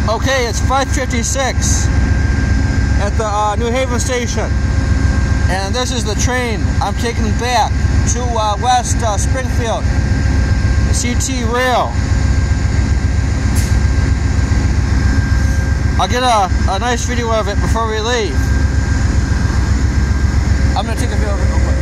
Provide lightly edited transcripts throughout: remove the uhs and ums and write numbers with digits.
Okay, it's 5:56 at the New Haven station, and this is the train I'm taking back to West Springfield, the CT rail. I'll get a nice video of it before we leave. I'm going to take a video of it real quick.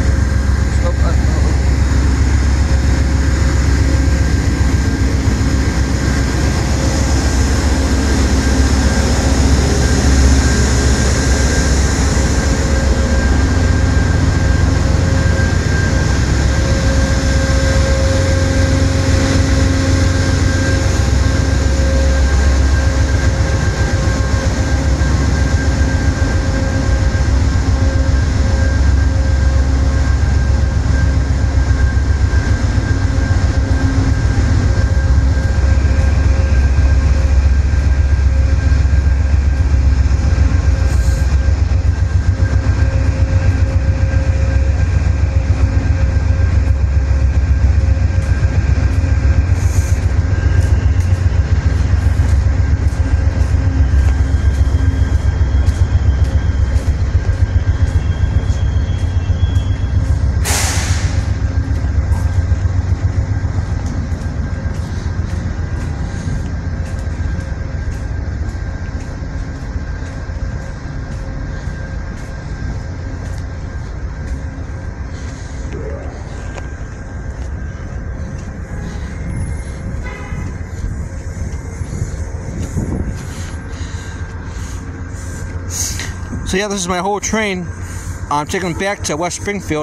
So yeah, this is my whole train. I'm taking it back to West Springfield.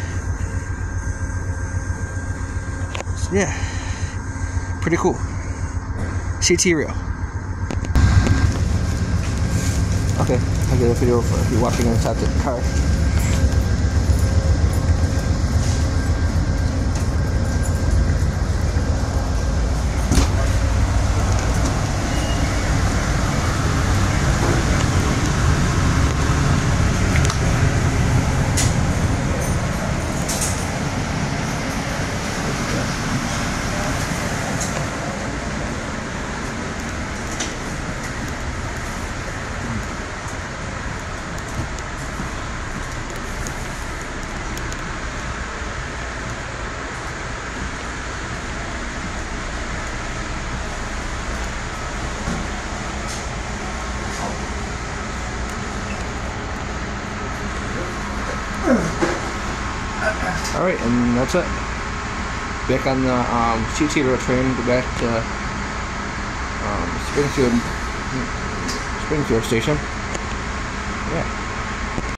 So yeah, pretty cool. CT rail. Okay, I'll get a video of you walking inside the car. Alright, and that's it. Back on the CT rail train, back to Springfield Station. Yeah.